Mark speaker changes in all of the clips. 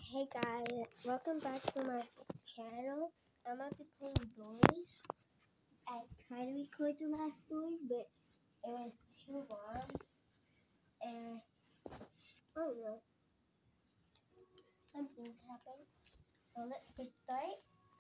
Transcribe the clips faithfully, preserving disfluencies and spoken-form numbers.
Speaker 1: Hey guys, welcome back to my channel. I'm about to play Doors. I tried to record the last Doors, but it was too long. And I don't know, something happened. So let's just start.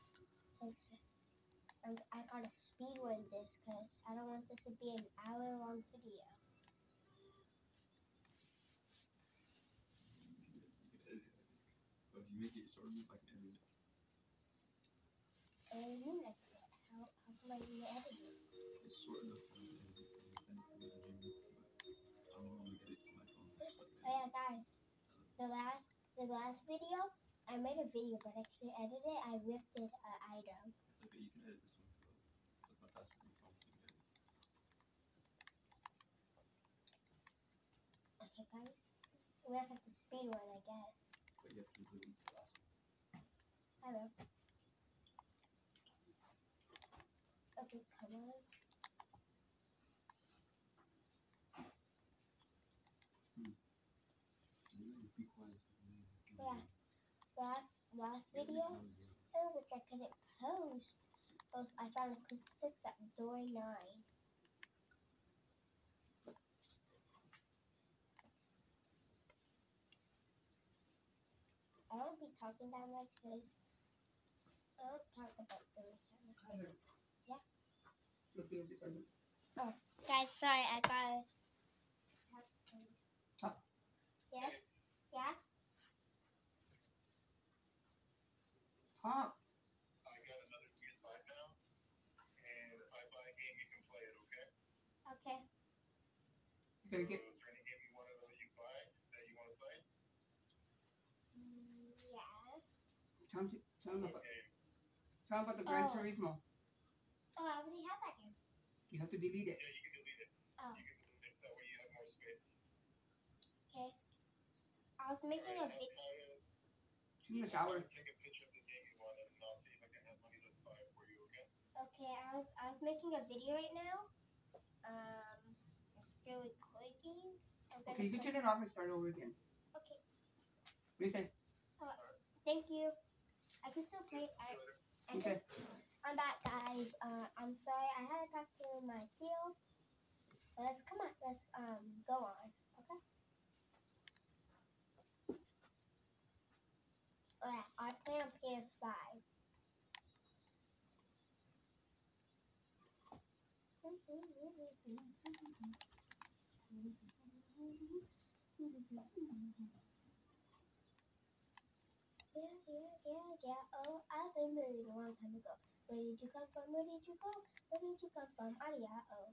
Speaker 1: I'm, I gotta speed run this because I don't want this to be an hour long video.
Speaker 2: But if you make it short enough, I can edit it.
Speaker 1: And you mean like that? How, how come I need to edit it?
Speaker 2: It's short enough for me to edit it and send it to the Jimmy, but I don't want to get it to my phone. So I can
Speaker 1: Oh yeah,
Speaker 2: edit
Speaker 1: guys, the last the last video, I made a video, but I couldn't edit it. I ripped it an item.
Speaker 2: It's okay, you can edit this one though. That's my password on my phone, so you can edit.
Speaker 1: Okay, guys, we're gonna have to speed run, I guess.
Speaker 2: But you have to delete the last one.
Speaker 1: I know. Okay, come on.
Speaker 2: Hmm. Really, be quiet.
Speaker 1: Yeah. Last last
Speaker 2: Yeah,
Speaker 1: video,
Speaker 2: make noise, yeah.
Speaker 1: oh look, I couldn't post. Post. I found a crucifix at door nine. I won't be talking that much because I don't talk about those. Yeah. Oh, guys, sorry, I got.
Speaker 3: Huh.
Speaker 1: Yes. Yeah.
Speaker 3: Pop.
Speaker 4: I got another P S five now, and if I buy a game, you can play it, okay?
Speaker 1: Okay.
Speaker 3: You better
Speaker 4: So,
Speaker 3: get.
Speaker 4: is there any game you want to that you buy that you want to play?
Speaker 1: Mm, yeah.
Speaker 3: Tell him, tell him,
Speaker 4: What
Speaker 3: about,
Speaker 4: game?
Speaker 3: tell him about the Gran
Speaker 1: Oh.
Speaker 3: Turismo.
Speaker 1: Oh, I already have that game.
Speaker 3: You have to delete it.
Speaker 4: Yeah, you can delete it.
Speaker 1: Oh.
Speaker 4: You can delete it. That way you have more space.
Speaker 1: Okay. I was making a
Speaker 4: Alright,
Speaker 1: video.
Speaker 4: I'll,
Speaker 3: She's in the
Speaker 4: I'll
Speaker 3: shower.
Speaker 4: take a picture of the game you want, and I'll see if I can have money to buy it for you, okay?
Speaker 1: Okay, I was I was making a video right now. Um, I'm still recording. I'm gonna
Speaker 3: Okay, you can
Speaker 1: put-
Speaker 3: turn it off and start over again.
Speaker 1: Okay.
Speaker 3: What do you say?
Speaker 1: Thank you. I can still play. I, I can,
Speaker 3: Okay.
Speaker 1: I'm back, guys. Uh, I'm sorry. I had to talk to my Theo. Let's come on. Let's um go on. Okay. Alright. I play on P S five. Yeah, yeah, yeah, yeah. Oh, I've been married a long time ago. Where did you come from? Where did you go? Where did you come from? Oh, yeah, oh.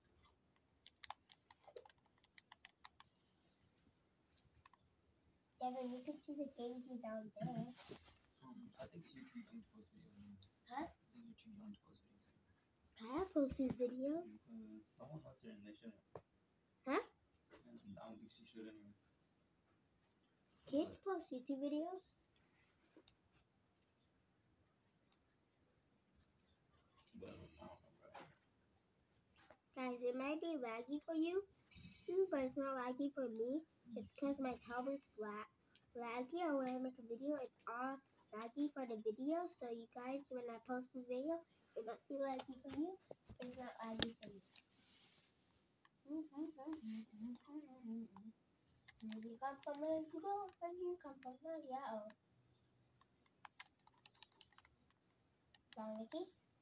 Speaker 1: Devin, you can see the gameplay down there.
Speaker 2: Um, I think you're too young to post videos.
Speaker 1: Huh?
Speaker 2: I think you're too young to post videos.
Speaker 1: I post these videos.
Speaker 2: Because someone else here and they shouldn't.
Speaker 1: Huh?
Speaker 2: And I don't think she should anyway.
Speaker 1: Kids post YouTube videos.
Speaker 2: But I don't know, bro.
Speaker 1: Guys, it might be laggy for you, but it's not laggy for me. It's because my tablet's la- laggy, or when I make a video, it's all laggy for the video. So you guys, when I post this video, it might be laggy for you, but it's not laggy for me. Where you come from? Where you go? Where you come from? Oh, yeah, oh. Wrong, Nikki?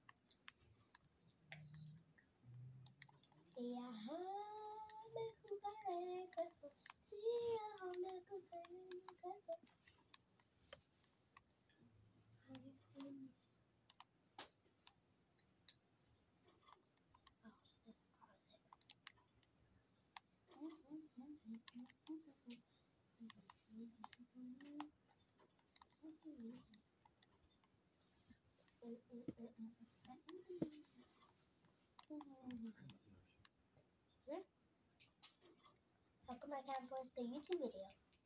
Speaker 1: Yeah, me kukalele kako. Siya me kukalele kako. How come I can't post the YouTube video?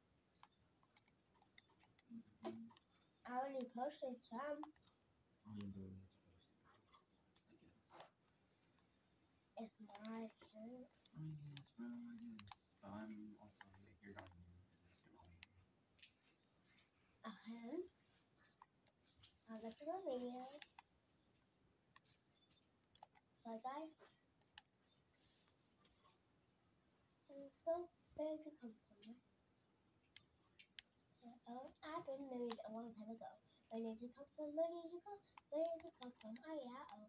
Speaker 2: Mm-hmm.
Speaker 1: I already posted some.
Speaker 2: I don't know what to post. I guess.
Speaker 1: It's my turn.
Speaker 2: I guess, bro, I guess. But I'm also like, you're not here because it's your home.
Speaker 1: Oh. And I'll get to the video. So guys, and so where did you come from? Oh, I've been married a long time ago. Where did you come from? Where did you go? Where did you come from? Oh yeah, oh.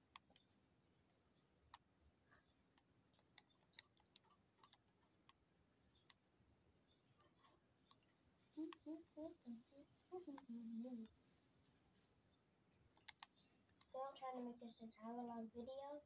Speaker 1: So I'm trying to make this an hour long video.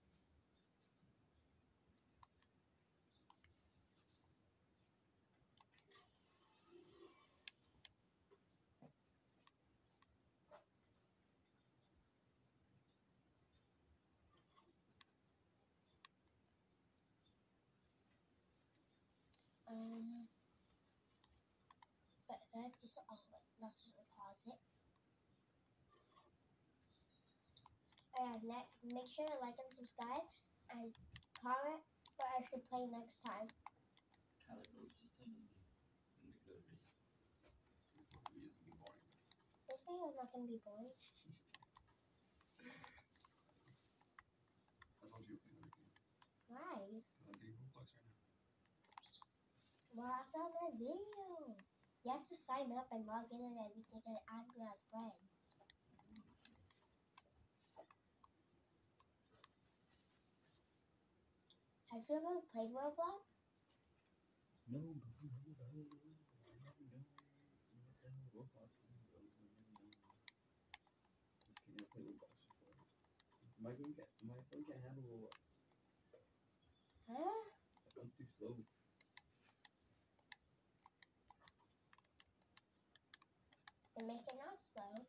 Speaker 1: Um, but that's just, oh, that's just the closet. And next, make sure to like and subscribe and comment what I should play next time.
Speaker 2: Kyler, bro, just tell me and make another video. This one video is gonna be boring.
Speaker 1: This video is not going to be boring.
Speaker 2: I told you to play another game.
Speaker 1: Why?
Speaker 2: Can I do Roblox right now?
Speaker 1: Well, I found my video. You have to sign up and log in and everything and add me as friend. Have you ever played Roblox?
Speaker 2: No, bro, no, no, no. I never know. What the hell Roblox is, bro? I never know. Just kidding, I played Roblox before. My game can't, my phone can't handle Roblox.
Speaker 1: Huh?
Speaker 2: My phone's too slow.
Speaker 1: Then make it not slow.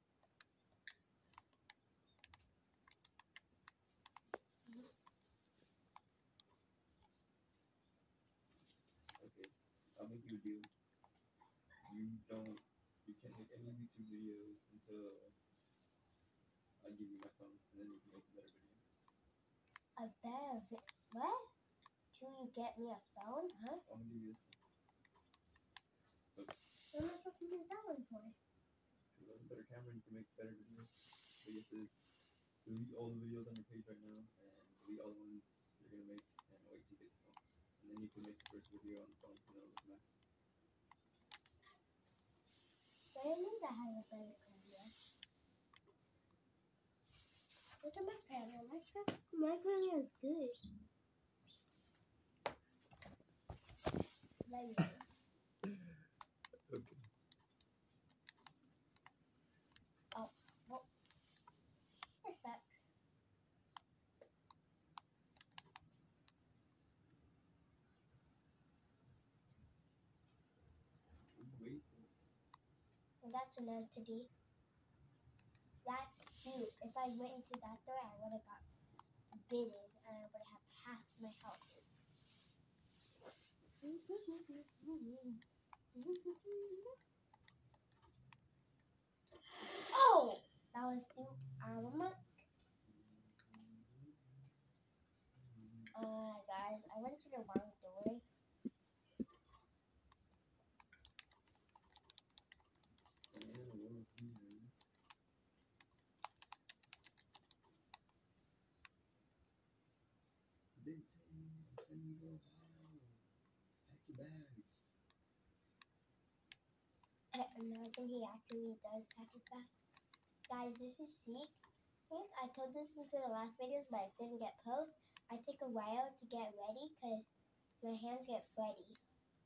Speaker 2: Okay, I'll make you a deal. You don't, you can't make any YouTube videos until I give you my phone, and then you can make a better video.
Speaker 1: A better vi- What? Till you get me a phone, huh?
Speaker 2: I'm gonna give you this one.
Speaker 1: What am I supposed to use that one for?
Speaker 2: Because I have a better camera and you can make better videos. So you have to delete all the videos on your page right now, and delete all the ones you're gonna make, and wait till you get the phone. And then you can make the first video on the phone, and it'll look nice.
Speaker 1: What do you mean that has a better camera? Look at my camera. My, ca- my camera is good. Like,
Speaker 2: Okay.
Speaker 1: oh, well, this sucks.
Speaker 2: Wait.
Speaker 1: Well, that's an entity. That's cute. If I went into that door, I would have got bitten and I would have half my health. Oh! That was the armament. Uh, guys, I went to the wrong door.
Speaker 2: Vincent, I'm sending you go home. Pack your bags.
Speaker 1: And I think he actually does pack his bag. Guys, this is Seek. I think I told this into the last videos, but it didn't get post. I take a while to get ready because my hands get sweaty.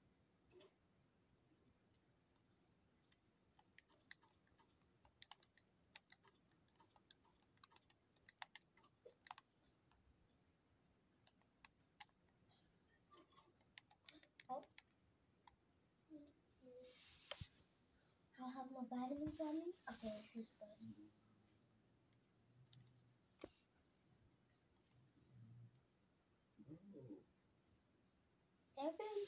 Speaker 1: Oh. I'll have my vitamins on me. Okay, this is done.
Speaker 2: Bro.
Speaker 1: Evan.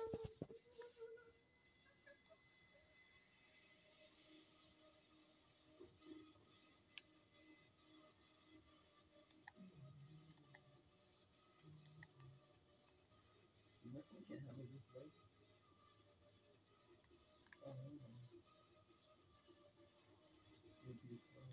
Speaker 2: My phone can't handle this, bro. Oh, no. Would you be slow?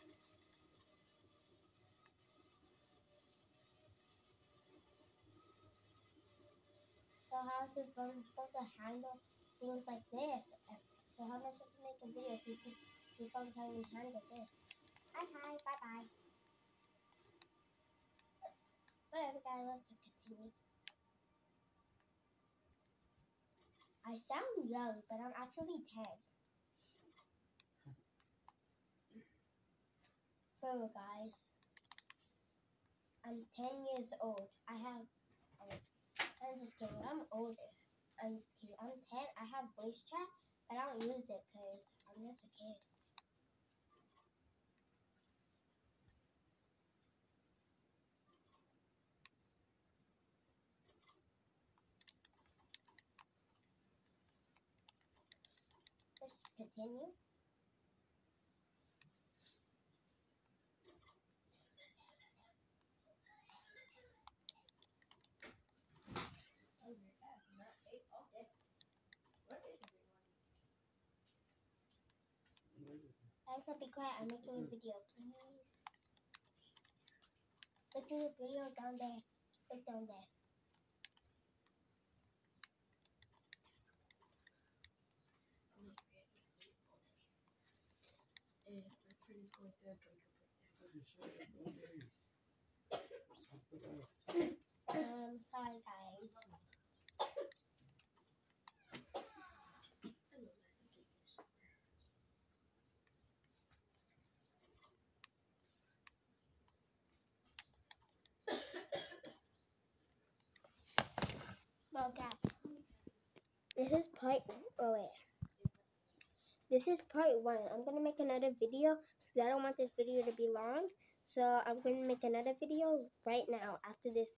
Speaker 1: So how is this phone supposed to handle things like this? So how am I supposed to make a video if you can, your phone can't even handle this? Okay, bye bye. Whatever guys, let's continue. I sound young, but I'm actually ten. So guys, I'm ten years old. I have, oh, I'm just kidding, I'm older. I'm just kidding, I'm ten. I have voice chat, but I don't use it because I'm just a kid. Let's just continue. Guys, so be quiet. I'm making a video, please. Look at the video down there. Look down there.
Speaker 2: I just showed up no days. I forgot.
Speaker 1: Um, sorry guys. Okay. This is part. Oh wait. This is part one. I'm gonna make another video because I don't want this video to be long. So I'm gonna make another video right now after this.